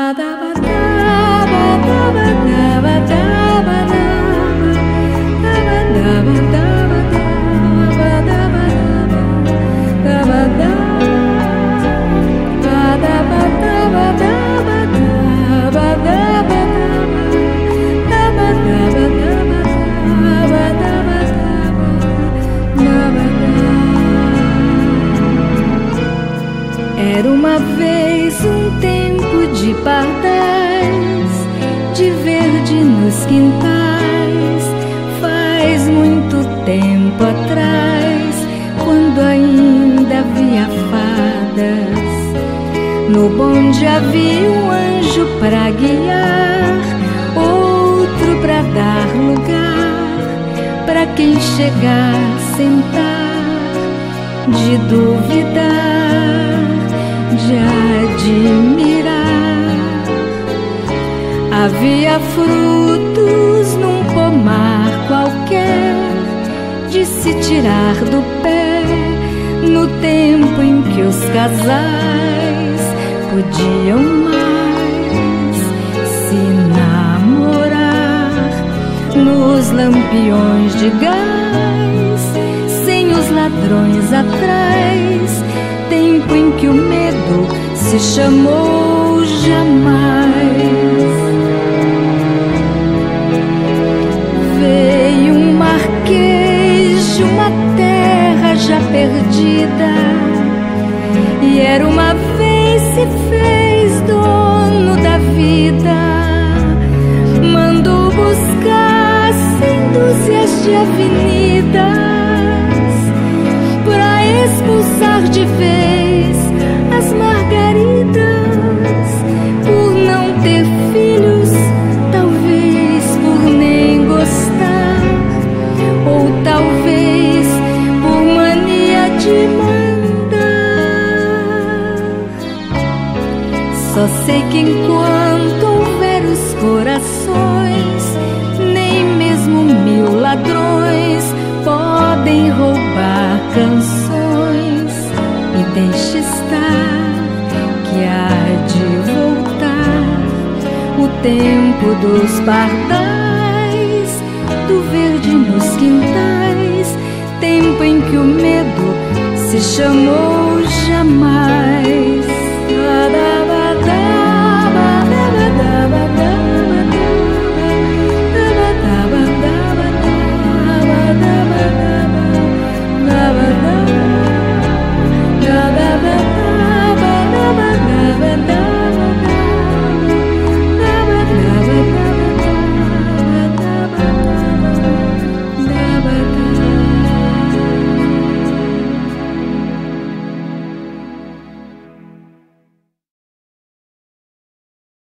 Era uma vez um tempo de pardais, de verde nos quintais. Faz muito tempo atrás, quando ainda havia fadas. No bonde havia um anjo para guiar, outro para dar lugar, para quem chegar a sentar, de duvidar, de admirar. Havia frutos num pomar qualquer, de se tirar do pé, no tempo em que os casais podiam mais se namorar, nos lampiões de gás, sem os ladrões atrás, tempo em que o medo se chamou jamais. Veio um marquês de uma terra já perdida, e era uma vez se fez dono da vida. Mandou buscar 100 dúzias de avenidas pra expulsar de vez as margaridas, por não ter filhos, talvez por nem gostar, ou talvez por mania de mandar. Só sei que enquanto houver os corações, nem mesmo 1000 ladrões podem roubar canções. E deixe estar, que há de voltar o tempo dos pardais, do verde nos quintais, tempo em que o medo se chamou jamais.